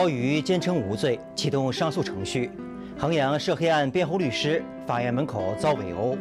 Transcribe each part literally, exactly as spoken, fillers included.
高瑜坚称无罪，启动上诉程序。衡阳涉黑案辩护律师法院门口遭围殴。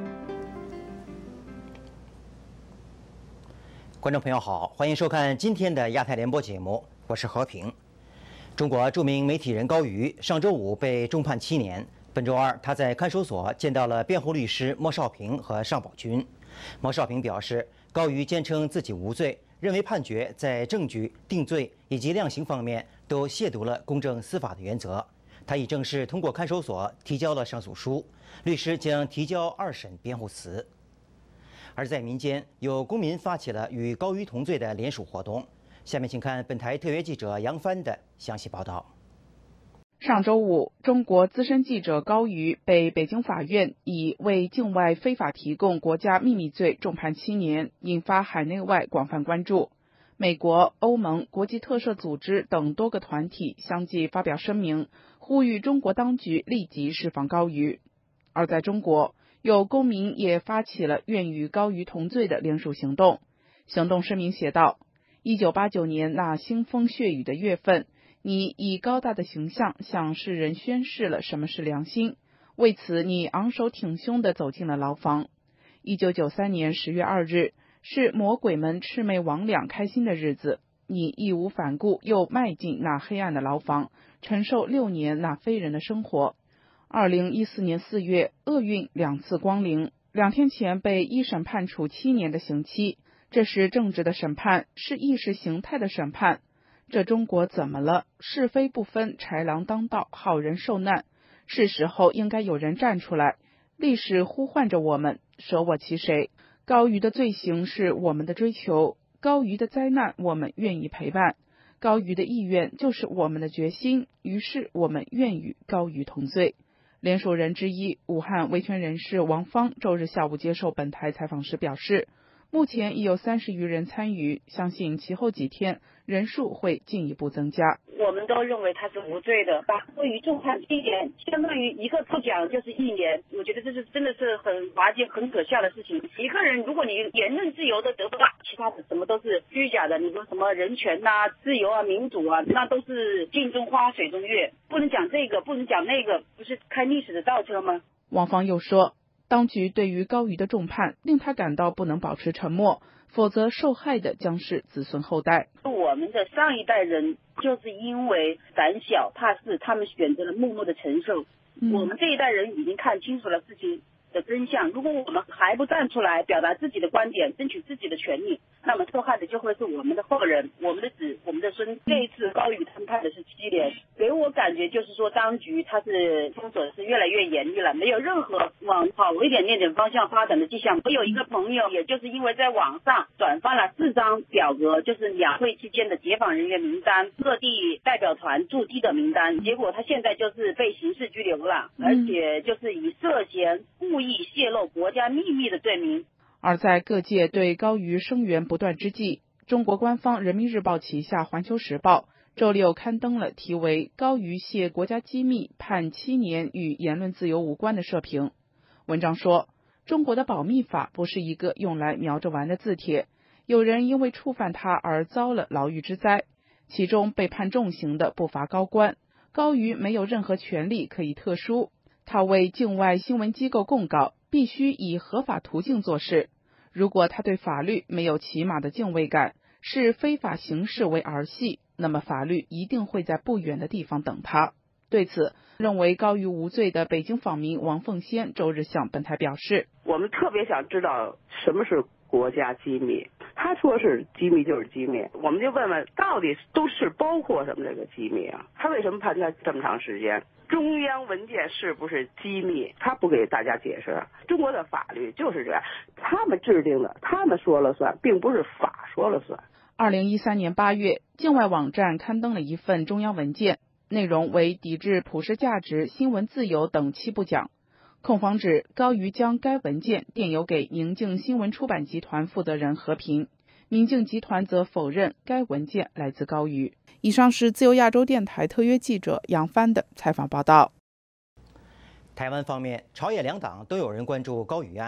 观众朋友好，欢迎收看今天的亚太联播节目，我是和平。中国著名媒体人高瑜上周五被重判七年。本周二，他在看守所见到了辩护律师莫少平和尚宝军。莫少平表示，高瑜坚称自己无罪，认为判决在证据、定罪以及量刑方面都亵渎了公正司法的原则。他已正式通过看守所提交了上诉书，律师将提交二审辩护词。而在民间，有公民发起了与高瑜同罪的联署活动。下面请看本台特约记者杨帆的详细报道。 上周五，中国资深记者高瑜被北京法院以为境外非法提供国家秘密罪重判七年，引发海内外广泛关注。美国、欧盟、国际特赦组织等多个团体相继发表声明，呼吁中国当局立即释放高瑜。而在中国，有公民也发起了愿与高瑜同罪的联署行动。行动声明写道：一九八九年那腥风血雨的月份，你以高大的形象向世人宣示了什么是良心，为此你昂首挺胸地走进了牢房。一九九三年十月二日，是魔鬼们魑魅魍魉开心的日子，你义无反顾又迈进那黑暗的牢房，承受六年那非人的生活。二零一四年四月，厄运两次光临，两天前被一审判处七年的刑期，这是政治的审判，是意识形态的审判。这中国怎么了？是非不分，豺狼当道，好人受难。是时候应该有人站出来，历史呼唤着我们，舍我其谁。高瑜的罪行是我们的追求，高瑜的灾难我们愿意陪伴，高瑜的意愿就是我们的决心，于是我们愿与高瑜同罪。联署人之一，武汉维权人士王芳周日下午接受本台采访时表示，目前已有三十余人参与，相信其后几天人数会进一步增加。 我们都认为他是无罪的，把高瑜重判七年，相当于一个不讲就是一年。我觉得这是真的是很滑稽、很可笑的事情。一个人如果你言论自由都得不到，其他的什么都是虚假的。你说什么人权呐、啊、自由啊、民主啊，那都是镜中花、水中月。不能讲这个，不能讲那个，不是开历史的倒车吗？ 王芳又说，当局对于高瑜的重判令他感到不能保持沉默，否则受害的将是子孙后代。 我们的上一代人就是因为胆小怕事，他们选择了默默的承受、嗯、我们这一代人已经看清楚了事情的真相，如果我们还不站出来表达自己的观点，争取自己的权利，那么受害的就会是我们的后人，我们的子，我们的孙。这一次高瑜他们判的是七年，给我感觉就是说当局他是封锁是越来越严厉了，没有任何往好一点那种方向发展的迹象。我有一个朋友，也就是因为在网上转发了四张表格，就是两会期间的解访人员名单、各地代表团驻地的名单，结果他现在就是被刑事拘留了，而且就是以涉嫌故意泄露国家秘密的罪名。 而在各界对高瑜声援不断之际，中国官方人民日报旗下环球时报周六刊登了题为高瑜泄国家机密判七年与言论自由无关的社评。文章说，中国的保密法不是一个用来瞄着玩的字帖，有人因为触犯它而遭了牢狱之灾，其中被判重刑的不乏高官。高瑜没有任何权利可以特殊，他为境外新闻机构供稿必须以合法途径做事，如果他对法律没有起码的敬畏感，视非法行事为儿戏，那么法律一定会在不远的地方等他。对此，认为高瑜无罪的北京访民王凤仙周日向本台表示， 我们特别想知道什么是国家机密，他说是机密就是机密，我们就问问到底都是包括什么这个机密啊？他为什么判他这么长时间？中央文件是不是机密？他不给大家解释。中国的法律就是这样，他们制定的，他们说了算，并不是法说了算。 二零一三年八月，境外网站刊登了一份中央文件，内容为抵制普世价值、新闻自由等七部讲。控方指高瑜将该文件电邮给宁静新闻出版集团负责人何平，宁静集团则否认该文件来自高瑜。以上是自由亚洲电台特约记者杨帆的采访报道。 台湾方面，朝野两党都有人关注高瑜案。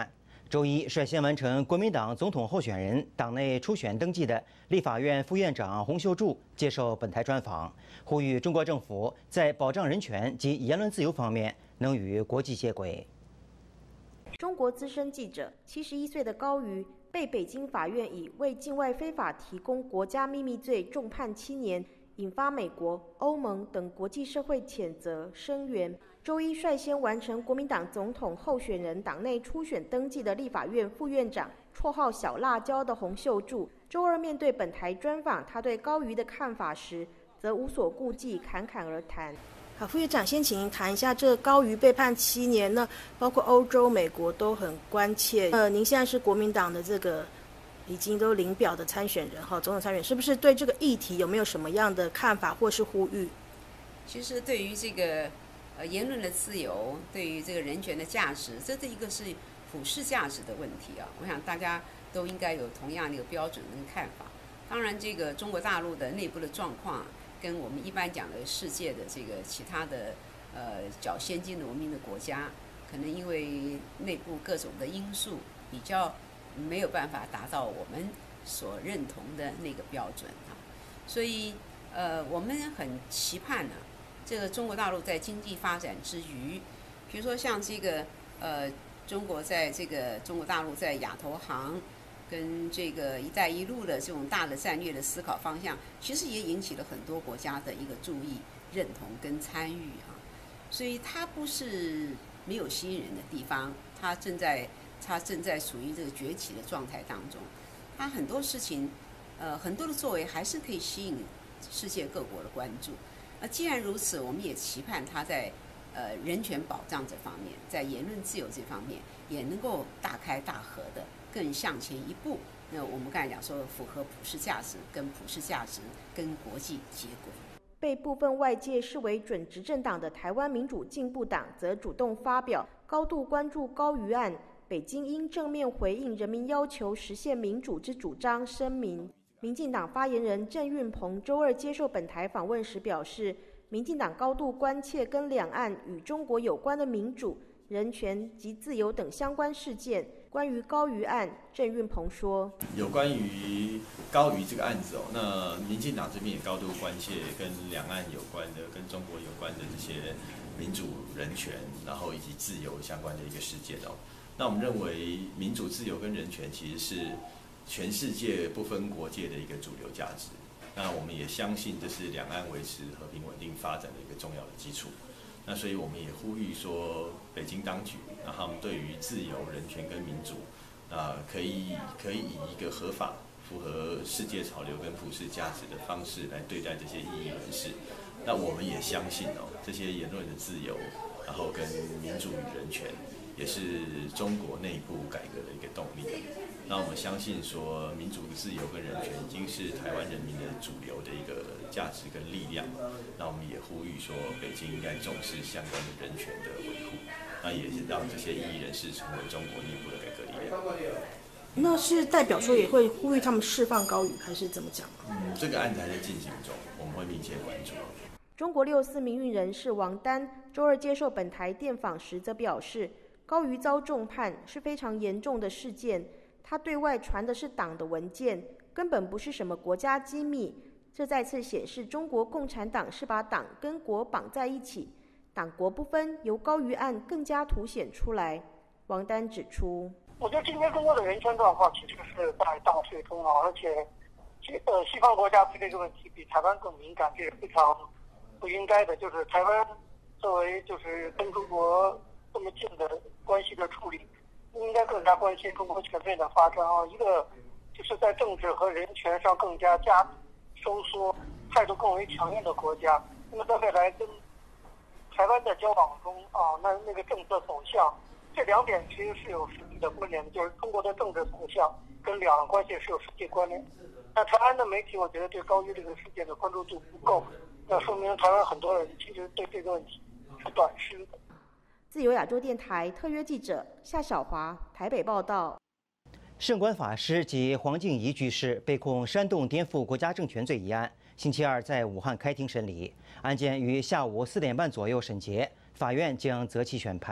周一率先完成国民党总统候选人党内初选登记的立法院副院长洪秀柱接受本台专访，呼吁中国政府在保障人权及言论自由方面能与国际接轨。 中国资深记者七十一岁的高瑜被北京法院以为境外非法提供国家秘密罪重判七年，引发美国、欧盟等国际社会谴责声援。周一率先完成国民党总统候选人党内初选登记的立法院副院长，绰号小辣椒的洪秀柱，周二面对本台专访，他对高瑜的看法时，则无所顾忌，侃侃而谈。好，副院长，先请您谈一下这个高瑜被判七年呢，包括欧洲、美国都很关切。呃，您现在是国民党的这个已经都领表的参选人哈，总统参选，是不是对这个议题有没有什么样的看法或是呼吁？ 其实对于这个呃言论的自由，对于这个人权的价值，这是一个是普世价值的问题啊。我想大家都应该有同样的一个标准跟看法。当然，这个中国大陆的内部的状况，跟我们一般讲的世界的这个其他的呃较先进的文明的国家，可能因为内部各种的因素比较没有办法达到我们所认同的那个标准啊，所以呃我们很期盼呢、啊，这个中国大陆在经济发展之余，比如说像这个呃中国在这个中国大陆在亚投行跟这个“一带一路”的这种大的战略的思考方向，其实也引起了很多国家的一个注意、认同跟参与哈、啊。所以它不是没有吸引人的地方，它正在它正在属于这个崛起的状态当中。它很多事情，呃，很多的作为还是可以吸引世界各国的关注。那既然如此，我们也期盼它在呃人权保障这方面，在言论自由这方面，也能够大开大合的。更向前一步，那我们刚才讲说，符合普世价值，跟普世价值跟国际接轨。 被部分外界视为准执政党的台湾民主进步党，则主动发表高度关注高瑜案，北京应正面回应人民要求实现民主之主张声明。民进党发言人郑运鹏周二接受本台访问时表示，民进党高度关切跟两岸与中国有关的民主、人权及自由等相关事件。关于高瑜案，郑运鹏说：“ 有关于高瑜这个案子哦，那民进党这边也高度关切跟两岸有关的、跟中国有关的这些民主、人权，然后以及自由相关的一个事件哦。那我们认为民主、自由跟人权其实是全世界不分国界的一个主流价值。那我们也相信这是两岸维持和平稳定发展的一个重要的基础。那所以我们也呼吁说，北京当局，那他们对于自由、人权跟民主，啊、呃，可以可以以一个合法、符合世界潮流跟普世价值的方式来对待这些异议人士。那我们也相信哦，这些言论的自由，然后跟民主与人权，也是中国内部改革的一个动力。那我们相信说，民主、自由跟人权已经是台湾人民的主流的一个价值跟力量。那我们也呼吁说，北京应该重视相关的人权的维护，那也是让这些异议人士成为中国内部的改革力量。 那是代表说也会呼吁他们释放高瑜，还是怎么讲？ 嗯，这个案子还在进行中，我们会密切关注。 中国六四民运人士王丹周二接受本台电访时则表示，高瑜遭重判是非常严重的事件。他对外传的是党的文件，根本不是什么国家机密。这再次显示中国共产党是把党跟国绑在一起，党国不分，由高瑜案更加凸显出来。王丹指出， 我觉得今天中国的人权状况其实是在倒退中啊，而且呃西方国家对这个问题比台湾更敏感，这是非常不应该的。就是台湾作为就是跟中国这么近的关系的处理，应该更加关心中国全面的发展啊！一个就是在政治和人权上更加加收缩、态度更为强硬的国家。那么在未来跟台湾的交往中啊，那那个政策走向，这两点其实是有实际的关联的，就是中国的政治走向跟两岸关系是有实际关联。那台湾的媒体，我觉得对高瑜这个事件的关注度不够，那说明台湾很多人其实对这个问题是短视的。 自由亚洲电台特约记者夏晓华台北报道。 圣观法师及黄静怡居士被控煽动颠覆国家政权罪一案，星期二在武汉开庭审理，案件于下午四点半左右审结，法院将择期宣判。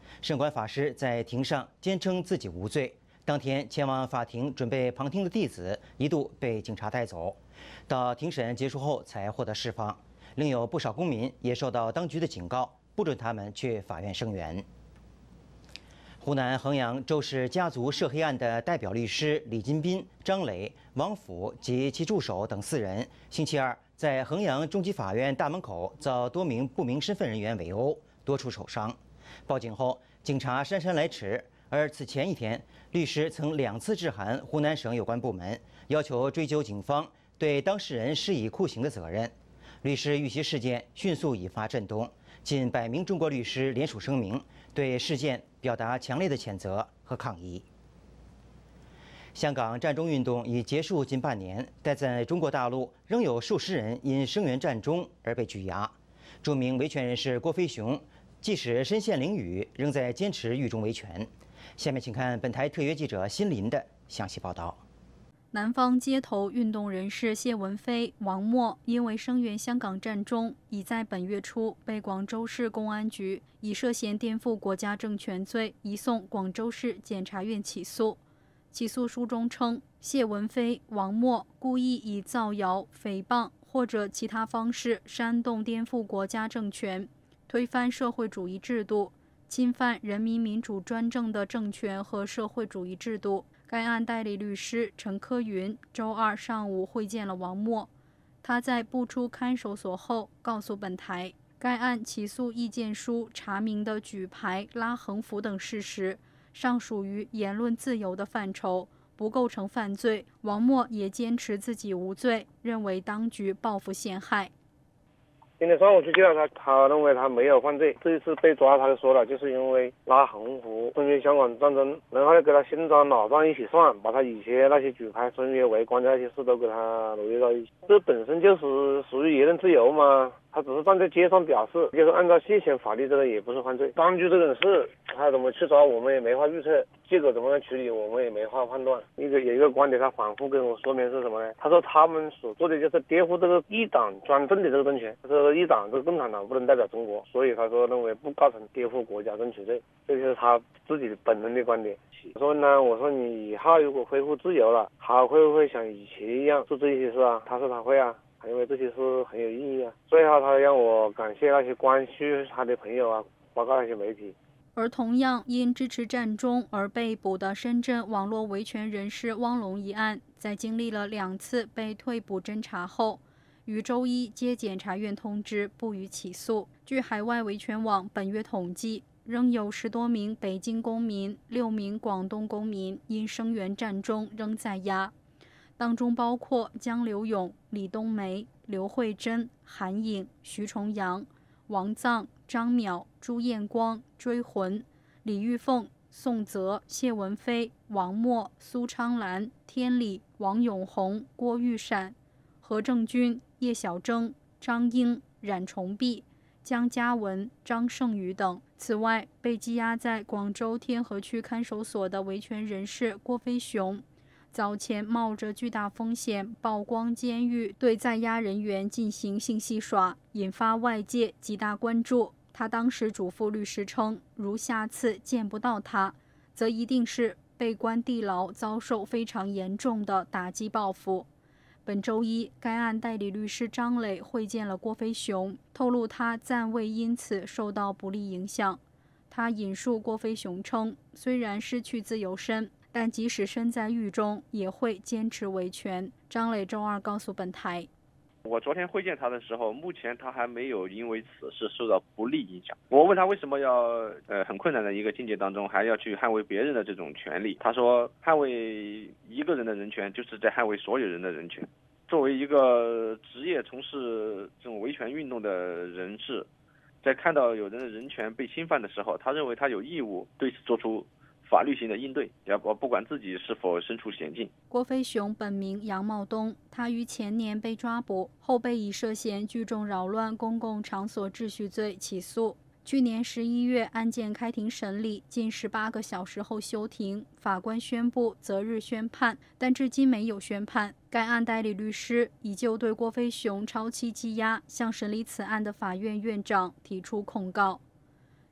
圣观法师在庭上坚称自己无罪。当天前往法庭准备旁听的弟子一度被警察带走，到庭审结束后才获得释放。另有不少公民也受到当局的警告，不准他们去法院声援。湖南衡阳周氏家族涉黑案的代表律师李金斌、张磊、王甫及其助手等四人，星期二在衡阳中级法院大门口遭多名不明身份人员围殴，多处受伤。报警后，警察姗姗来迟。而此前一天，律师曾两次致函湖南省有关部门，要求追究警方对当事人施以酷刑的责任。律师遇袭事件迅速引发震动，近百名中国律师联署声明，对事件表达强烈的谴责和抗议。香港战中运动已结束近半年，但在中国大陆仍有数十人因声援战中而被拘押。著名维权人士郭飞雄，即使身陷囹圄，仍在坚持狱中维权。下面请看本台特约记者辛林的详细报道。 南方街头运动人士谢文飞、王默因为声援香港战中，已在本月初被广州市公安局以涉嫌颠覆国家政权罪移送广州市检察院起诉。起诉书中称，谢文飞、王默故意以造谣、诽谤或者其他方式煽动颠覆国家政权，推翻社会主义制度，侵犯人民民主专政的政权和社会主义制度。该案代理律师陈科云周二上午会见了王默，他在步出看守所后告诉本台，该案起诉意见书查明的举牌、拉横幅等事实，尚属于言论自由的范畴，不构成犯罪。王默也坚持自己无罪，认为当局报复陷害。 今天上午去见了他，他认为他没有犯罪。这一次被抓，他就说了，就是因为拉横幅声援香港战争，然后又给他新账老账一起算，把他以前那些举牌声援围观的那些事都给他挪用到一起。这本身就是属于言论自由嘛，他只是站在街上表示，就是按照现行法律，这个也不是犯罪。当局这种事，他怎么去抓我们也没法预测，结果怎么样处理我们也没法判断。一个有一个观点，他反复跟我说明是什么呢？他说他们所做的就是颠覆这个一党专政的这个政权，这个一党这个共产党不能代表中国，所以他说认为不构成颠覆国家政权罪，这就是他自己本人的观点。我说呢，我说你以后如果恢复自由了，还会不会像以前一样做这些事啊？他说他会啊。因为这些事很有意义啊。最后他让我感谢那些关心他的朋友啊，包括那些媒体。 而同样因支持战中而被捕的深圳网络维权人士汪龙一案，在经历了两次被退捕侦查后，于周一接检察院通知不予起诉。据海外维权网本月统计，仍有十多名北京公民、六名广东公民因声援战中仍在押。当中包括江流勇、李冬梅、刘慧珍、韩颖、徐重阳、王藏、张淼、朱彦光、追魂、李玉凤、宋泽、谢文飞、王默、苏昌兰、天理、王永红、郭玉闪、何正军、叶小征、张英、冉崇碧、江嘉文、张胜宇等。此外，被羁押在广州天河区看守所的维权人士郭飞雄，早前冒着巨大风险曝光监狱对在押人员进行性戏耍，引发外界极大关注。他当时嘱咐律师称，如下次见不到他，则一定是被关地牢，遭受非常严重的打击报复。本周一，该案代理律师张磊会见了郭飞雄，透露他暂未因此受到不利影响。他引述郭飞雄称，虽然失去自由身，但即使身在狱中，也会坚持维权。张磊周二告诉本台， 我昨天会见他的时候，目前他还没有因为此事受到不利影响。我问他为什么要呃很困难的一个境界当中还要去捍卫别人的这种权利，他说捍卫一个人的人权就是在捍卫所有人的人权。作为一个职业从事这种维权运动的人士，在看到有人的人权被侵犯的时候，他认为他有义务对此做出法律性的应对，要不不管自己是否身处险境。 郭飞雄本名杨茂东，他于前年被抓捕后被以涉嫌聚众扰乱公共场所秩序罪起诉。去年十一月，案件开庭审理，近十八个小时后休庭，法官宣布择日宣判，但至今没有宣判。该案代理律师已就对郭飞雄超期羁押向审理此案的法院院长提出控告。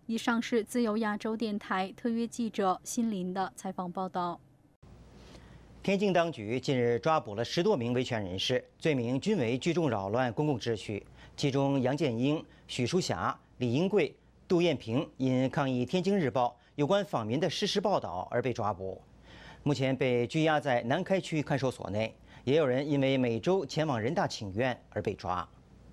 以上是自由亚洲电台特约记者辛林的采访报道。 天津当局近日抓捕了十多名维权人士，罪名均为聚众扰乱公共秩序。其中，杨建英、许淑霞、李英贵、杜艳萍因抗议《天津日报》有关访民的事实报道而被抓捕，目前被拘押在南开区看守所内。也有人因为每周前往人大请愿而被抓。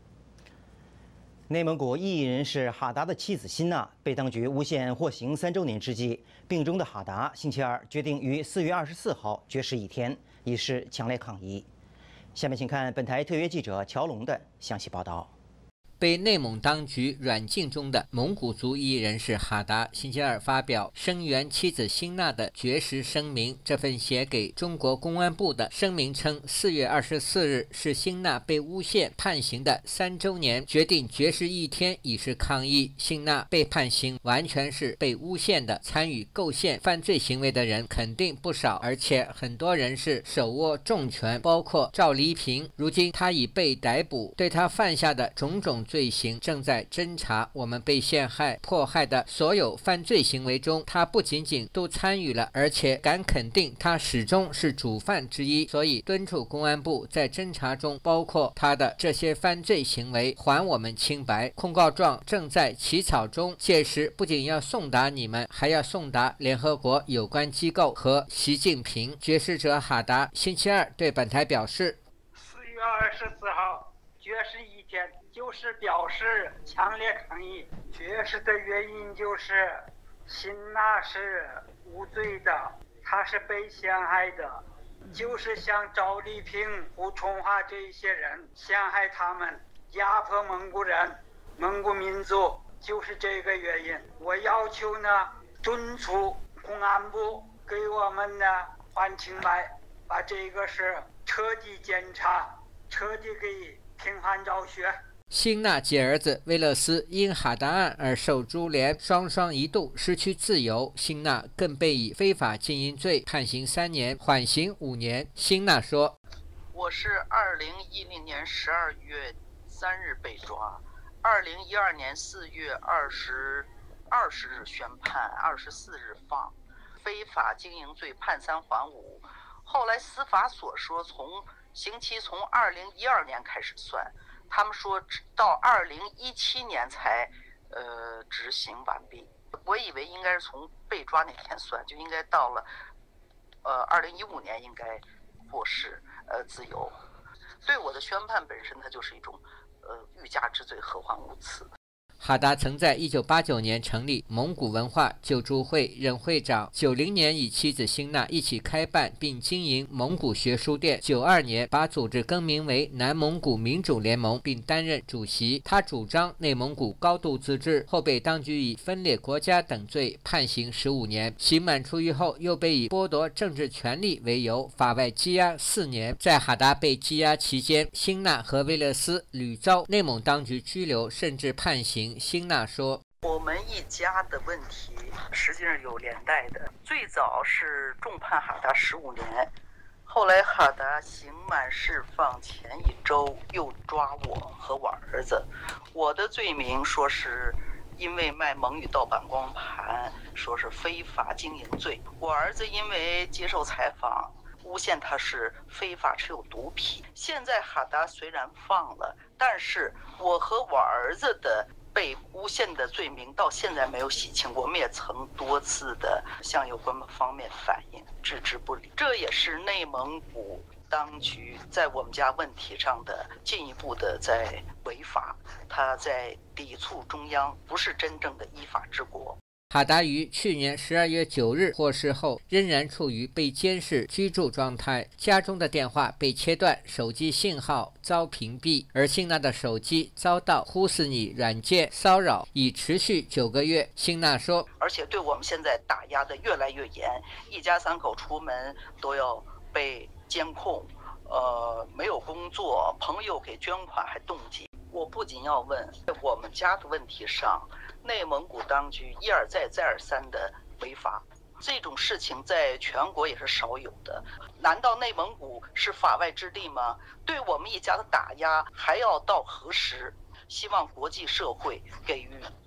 内蒙古异议人士哈达的妻子辛娜被当局诬陷获刑三周年之际，病中的哈达星期二决定于四月二十四号绝食一天，以示强烈抗议。下面请看本台特约记者乔龙的详细报道。 被内蒙当局软禁中的蒙古族异议人士哈达星期二发表声援妻子辛娜的绝食声明。这份写给中国公安部的声明称，四月二十四日是辛娜被诬陷判刑的三周年，决定绝食一天以示抗议。辛娜被判刑完全是被诬陷的，参与构陷犯罪行为的人肯定不少，而且很多人是手握重权，包括赵黎平。如今他已被逮捕，对他犯下的种种罪行正在侦查。我们被陷害、迫害的所有犯罪行为中，他不仅仅都参与了，而且敢肯定他始终是主犯之一。所以敦促公安部在侦查中包括他的这些犯罪行为，还我们清白。控告状正在起草中，届时不仅要送达你们，还要送达联合国有关机构和习近平。绝食者哈达星期二对本台表示， 四月二十四号绝食一天，就是表示强烈抗议。绝食的原因就是辛娜是无罪的，她是被陷害的，就是像赵丽萍、胡春华这些人陷害他们，压迫蒙古人、蒙古民族，就是这个原因。我要求呢，敦促公安部给我们呢还清白，把这个事彻底检查，彻底给平反昭雪。 辛娜及儿子威勒斯因哈达案而受株连，双双一度失去自由。辛娜更被以非法经营罪判刑三年，缓刑五年。辛娜说：“ 我是二零一零年十二月三日被抓，二零一二年四月二十二十日宣判，二十四日放，非法经营罪判三缓五。后来司法所说，从刑期从二零一二年开始算。”他们说到二零一七年才呃执行完毕，我以为应该是从被抓那天算，就应该到了呃二零一五年应该获释呃自由。对我的宣判本身它就是一种呃欲加之罪，何患无辞。 哈达曾在一九八九年成立蒙古文化救助会，任会长。九零年与妻子辛娜一起开办并经营蒙古学书店。九二年把组织更名为南蒙古民主联盟，并担任主席。他主张内蒙古高度自治，后被当局以分裂国家等罪判刑十五年。刑满出狱后，又被以剥夺政治权利为由法外羁押四年。在哈达被羁押期间，辛娜和威勒斯屡遭内蒙当局拘留，甚至判刑。辛娜说：“ 我们一家的问题实际上有连带的，最早是重判哈达十五年，后来哈达刑满释放前一周又抓我和我儿子。我的罪名说是因为卖蒙语盗版光盘，说是非法经营罪。我儿子因为接受采访，诬陷他是非法持有毒品。现在哈达虽然放了，但是我和我儿子的被诬陷的罪名到现在没有洗清，我们也曾多次的向有关方面反映，置之不理。这也是内蒙古当局在我们家问题上的进一步的在违法，他在抵触中央，不是真正的依法治国。” 哈达于去年十二月九日获释后，仍然处于被监视居住状态，家中的电话被切断，手机信号遭屏蔽，而辛娜的手机遭到呼死你软件骚扰，已持续九个月。辛娜说：“ 而且对我们现在打压的越来越严，一家三口出门都要被监控，呃，没有工作，朋友给捐款还冻结。我不仅要问，在我们家的问题上，内蒙古当局一而再再而三的违法，这种事情在全国也是少有的。难道内蒙古是法外之地吗？对我们一家的打压还要到何时？希望国际社会给予关注。”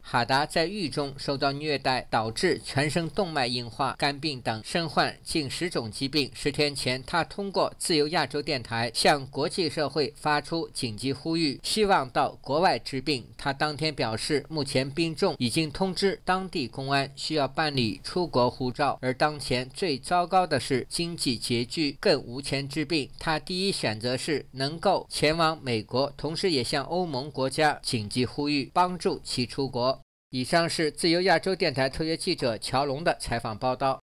哈达在狱中受到虐待，导致全身动脉硬化、肝病等，身患近十种疾病。十天前，他通过自由亚洲电台向国际社会发出紧急呼吁，希望到国外治病。他当天表示，目前病重已经通知当地公安，需要办理出国护照。而当前最糟糕的是经济拮据，更无钱治病。他第一选择是能够前往美国，同时也向欧盟国家紧急呼吁，帮助其出国。以上是自由亚洲电台特约记者乔龙的采访报道。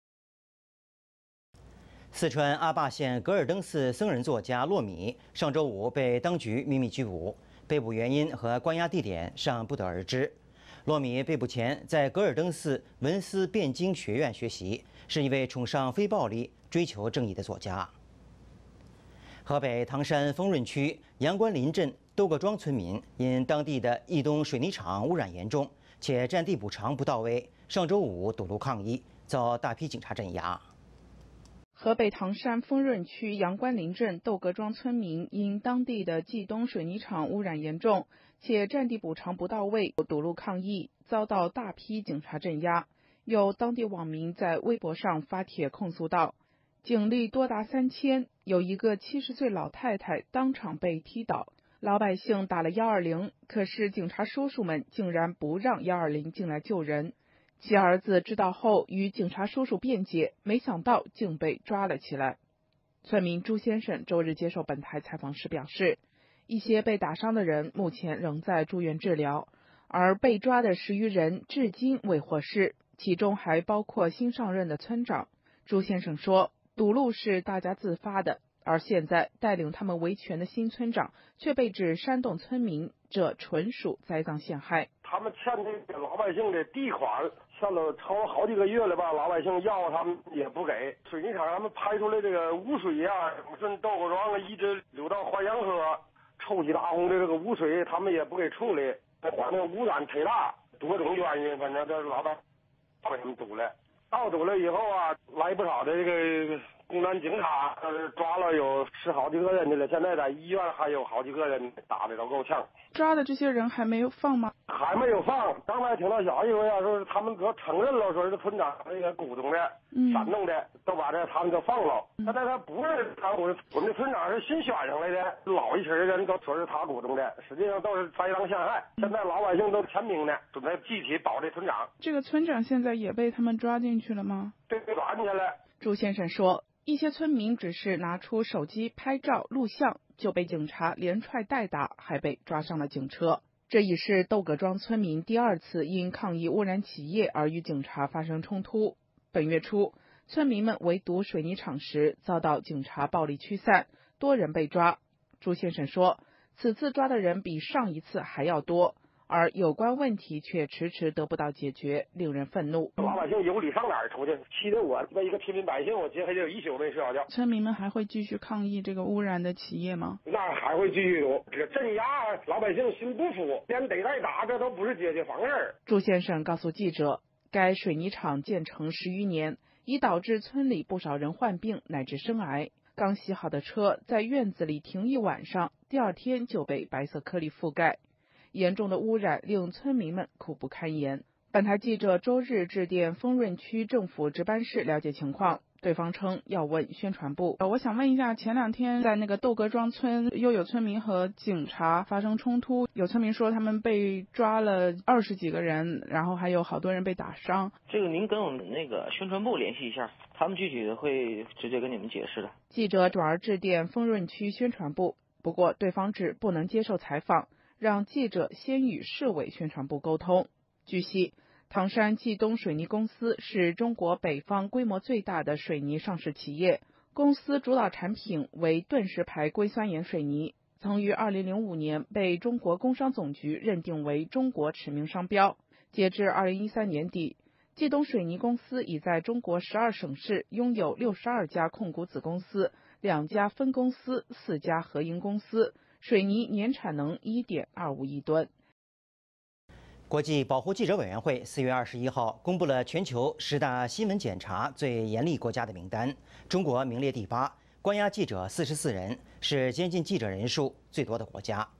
四川阿坝县格尔登寺僧人作家洛米上周五被当局秘密拘捕，被捕原因和关押地点尚不得而知。洛米被捕前在格尔登寺文思辩经学院学习，是一位崇尚非暴力、追求正义的作家。河北唐山丰润区阳关林镇窦各庄村民因当地的义东水泥厂污染严重，且占地补偿不到位，上周五堵路抗议，遭大批警察镇压。 河北唐山丰润区阳关林镇窦各庄村民因当地的冀东水泥厂污染严重，且占地补偿不到位，堵路抗议，遭到大批警察镇压。有当地网民在微博上发帖控诉道，警力多达三千，有一个七十岁老太太当场被踢倒，老百姓打了一二零，可是警察叔叔们竟然不让一二零进来救人。其儿子知道后与警察叔叔辩解，没想到竟被抓了起来。村民朱先生周日接受本台采访时表示，一些被打伤的人目前仍在住院治疗，而被抓的十余人至今未获释，其中还包括新上任的村长。朱先生说，堵路是大家自发的，而现在带领他们维权的新村长却被指煽动村民，这纯属栽赃陷害。 他们欠这个老百姓的地款，欠了超好几个月了吧，老百姓要他们也不给。水泥厂他们排出来这个污水呀、啊，顺窦各庄啊一直流到淮阳河，臭气大红的这个污水，他们也不给处理，管那个污染忒大，多种原因，反正这老百把他们堵了。到堵了以后啊，来不少的这个公安警察，呃，抓了有十好几个人的了。现在在医院还有好几个人打的都够呛。 抓的这些人还没有放吗？ 还没有放。刚才听到消息说呀，说是他们都承认了，说是村长那个鼓动的、 嗯、 煽动的，都把这他们都放了。现在他不是他，我我们村长是新选上来的，老一群人都说是他鼓动的，实际上都是栽赃陷害。现在老百姓都签名呢，准备集体保这村长。 这个村长现在也被他们抓进去了吗？ 对，被抓进去了。 朱先生说，一些村民只是拿出手机拍照录像，就被警察连踹带打，还被抓上了警车。这已是窦各庄村民第二次因抗议污染企业而与警察发生冲突。本月初，村民们围堵水泥厂时遭到警察暴力驱散，多人被抓。朱先生说，此次抓的人比上一次还要多，而有关问题却迟迟得不到解决，令人愤怒。 老百姓有理上哪儿出去？气得我为一个平民百姓，我今天就一宿没睡好觉。 村民们还会继续抗议这个污染的企业吗？ 那还会继续堵，这个镇压老百姓心不服，连逮带打，这都不是解决方案。 朱先生告诉记者，该水泥厂建成十余年，已导致村里不少人患病乃至生癌。刚洗好的车在院子里停一晚上，第二天就被白色颗粒覆盖。严重的污染令村民们苦不堪言。本台记者周日致电丰润区政府值班室了解情况，对方称要问宣传部。呃，我想问一下，前两天在那个窦各庄村又有村民和警察发生冲突，有村民说他们被抓了二十几个人，然后还有好多人被打伤。 这个您跟我们那个宣传部联系一下，他们具体的会直接跟你们解释的。 记者转而致电丰润区宣传部，不过对方指不能接受采访，让记者先与市委宣传部沟通。据悉，唐山冀东水泥公司是中国北方规模最大的水泥上市企业，公司主导产品为盾石牌硅酸盐水泥，曾于二零零五年被中国工商总局认定为中国驰名商标。截至二零一三年底，冀东水泥公司已在中国十二省市拥有六十二家控股子公司、两家分公司、四家合营公司，水泥年产能 一点二五亿吨。 国际保护记者委员会四月二十一号公布了全球十大新闻检查最严厉国家的名单，中国名列第八，关押记者四十四人，是监禁记者人数最多的国家。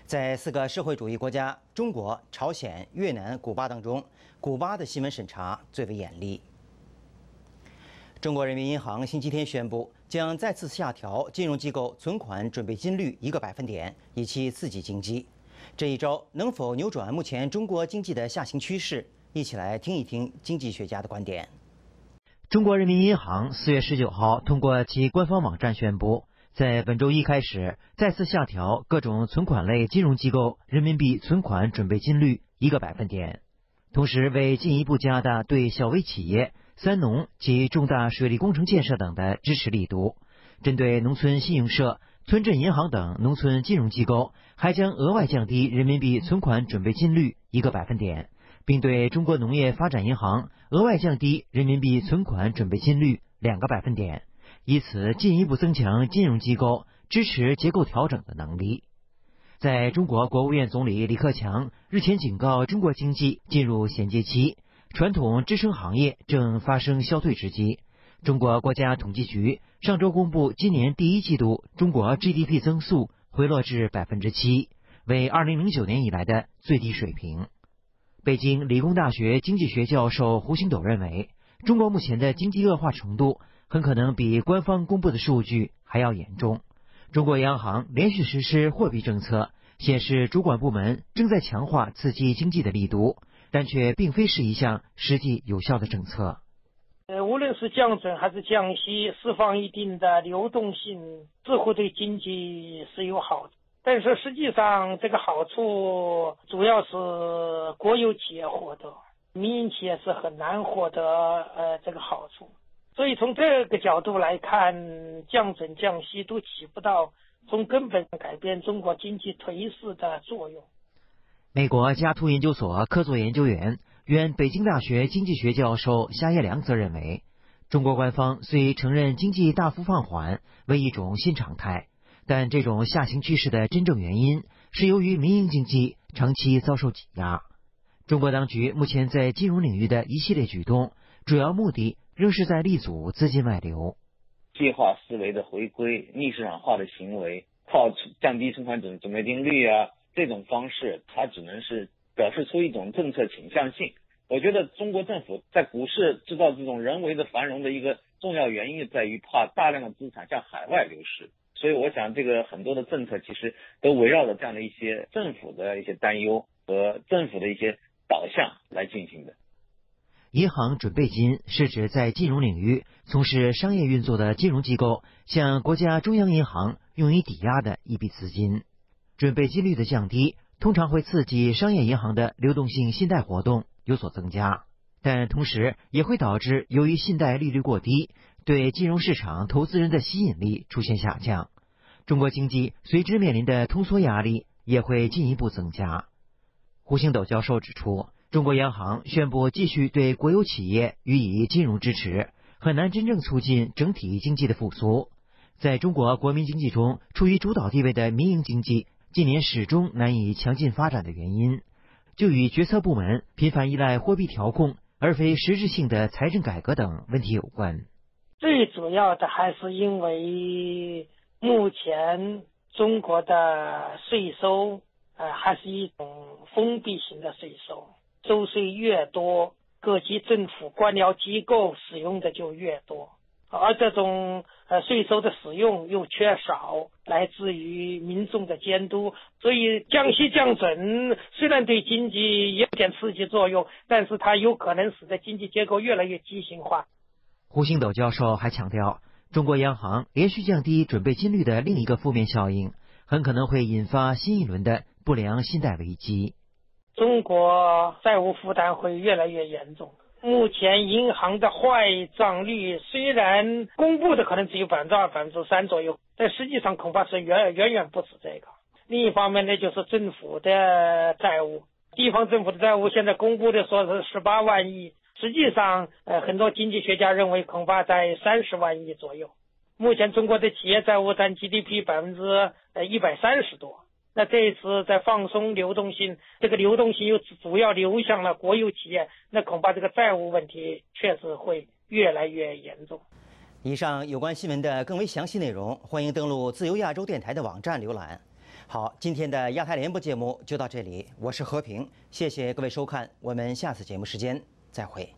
在四个社会主义国家——中国、朝鲜、越南、古巴当中，古巴的新闻审查最为严厉。中国人民银行星期天宣布，将再次下调金融机构存款准备金率一个百分点，以期刺激经济。这一招能否扭转目前中国经济的下行趋势？一起来听一听经济学家的观点。 中国人民银行四月十九号通过其官方网站宣布，在本周一开始再次下调各种存款类金融机构人民币存款准备金率一个百分点，同时为进一步加大对小微企业、三农及重大水利工程建设等的支持力度，针对农村信用社、村镇银行等农村金融机构，还将额外降低人民币存款准备金率一个百分点，并对中国农业发展银行额外降低人民币存款准备金率两个百分点，以此进一步增强金融机构支持结构调整的能力。在中国国务院总理李克强日前警告中国经济进入衔接期，传统支撑行业正发生消退之际，中国国家统计局上周公布今年第一季度中国 G D P 增速回落至百分之七，为二零零九年以来的最低水平。北京理工大学经济学教授胡星斗认为，中国目前的经济恶化程度很可能比官方公布的数据还要严重。中国央行连续实施货币政策，显示主管部门正在强化刺激经济的力度，但却并非是一项实际有效的政策。 呃，无论是降准还是降息，释放一定的流动性，似乎对经济是有好的。但是实际上，这个好处主要是国有企业获得，民营企业是很难获得呃这个好处。所以从这个角度来看，降准降息都起不到从根本改变中国经济颓势的作用。 美国加图研究所客座研究员、原北京大学经济学教授夏叶良则认为，中国官方虽承认经济大幅放缓为一种新常态，但这种下行趋势的真正原因是由于民营经济长期遭受挤压。中国当局目前在金融领域的一系列举动，主要目的仍是在力阻资金外流。 计划思维的回归、逆市场化的行为，靠降低存款准准备金率啊这种方式，它只能是表示出一种政策倾向性。我觉得中国政府在股市制造这种人为的繁荣的一个重要原因在于怕大量的资产向海外流失，所以我想这个很多的政策其实都围绕着这样的一些政府的一些担忧和政府的一些导向来进行的。 银行准备金是指在金融领域从事商业运作的金融机构向国家中央银行用于抵押的一笔资金。准备金率的降低通常会刺激商业银行的流动性信贷活动有所增加，但同时也会导致由于信贷利率过低，对金融市场投资人的吸引力出现下降，中国经济随之面临的通缩压力也会进一步增加。胡星斗教授指出，中国央行宣布继续对国有企业予以金融支持，很难真正促进整体经济的复苏。在中国国民经济中处于主导地位的民营经济近年始终难以强劲发展的原因，就与决策部门频繁依赖货币调控而非实质性的财政改革等问题有关。 最主要的还是因为目前中国的税收呃还是一种封闭型的税收，收税越多，各级政府官僚机构使用的就越多，而这种呃税收的使用又缺少来自于民众的监督，所以降息降准虽然对经济有点刺激作用，但是它有可能使得经济结构越来越畸形化。 胡星斗教授还强调，中国央行连续降低准备金率的另一个负面效应，很可能会引发新一轮的不良信贷危机。 中国债务负担会越来越严重。目前银行的坏账率虽然公布的可能只有百分之二、百分之三左右，但实际上恐怕是远远远不止这个。另一方面呢，就是政府的债务，地方政府的债务现在公布的说是十八万亿，实际上呃很多经济学家认为恐怕在三十万亿左右。目前中国的企业债务占 G D P 百分之呃一百三十多。那这一次在放松流动性，这个流动性又主要流向了国有企业，那恐怕这个债务问题确实会越来越严重。 以上有关新闻的更为详细内容，欢迎登录自由亚洲电台的网站浏览。 好，今天的亚太联播节目就到这里，我是和平，谢谢各位收看，我们下次节目时间再会。